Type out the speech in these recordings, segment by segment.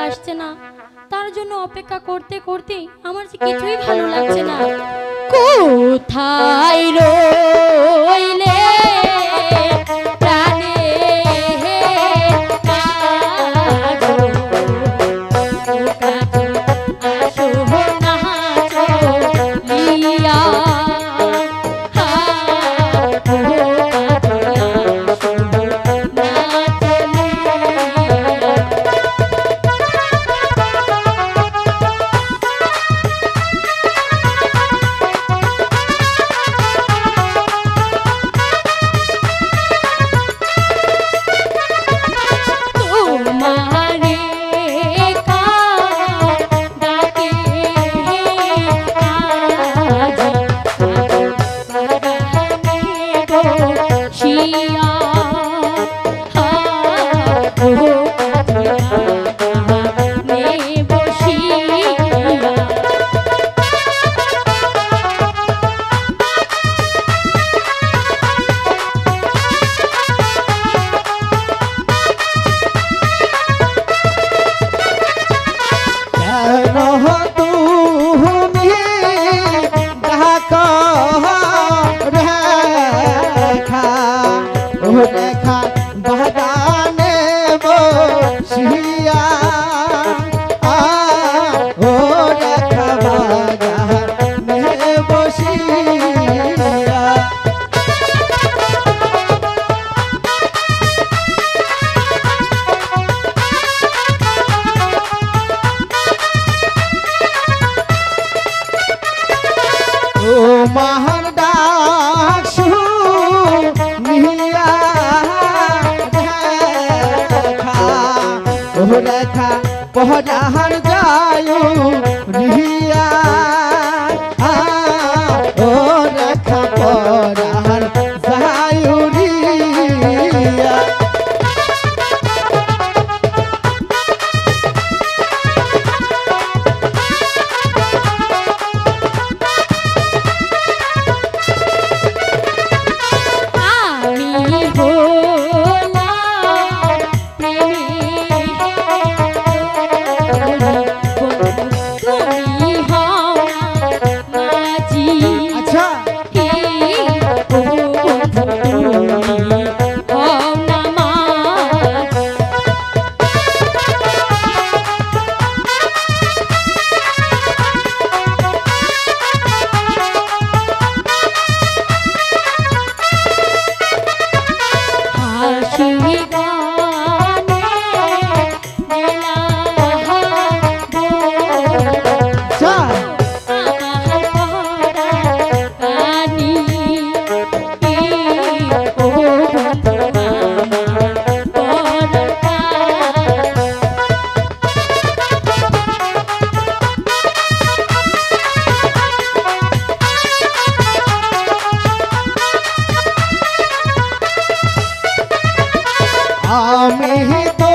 আসছে না, তার জন্য অপেক্ষা করতে করতে আমার যে কিছুই ভালো লাগছে না। কোথায় রইলে প্রাণে আসো না চলিয়া रेखा बहदाने बसिया ओ रेखा बहदाने बसिया ओ महर डाक सुनिया रेखा पहराहर जायू रिया ओ रेखा पहराहर जायू रिया आमी तो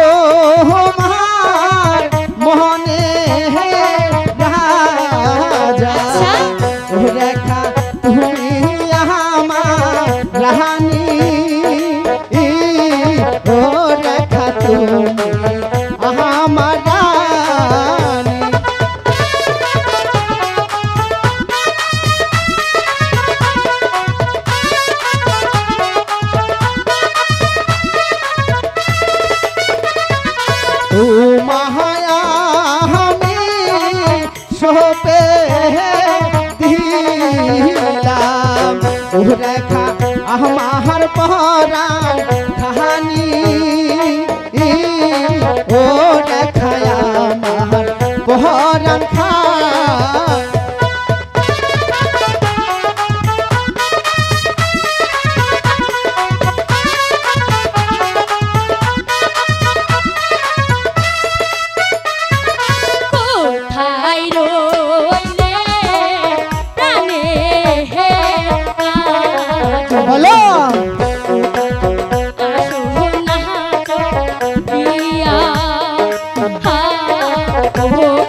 हमार मोहने है राजा रेखा तुम्ही हमार रानी ओ रेखा तुम्ही हमार रानी तू महाया हमें सोपे दिला रेखा हमार पहरा कहानी ओ रेखा हमार पहरा खा बोलो हो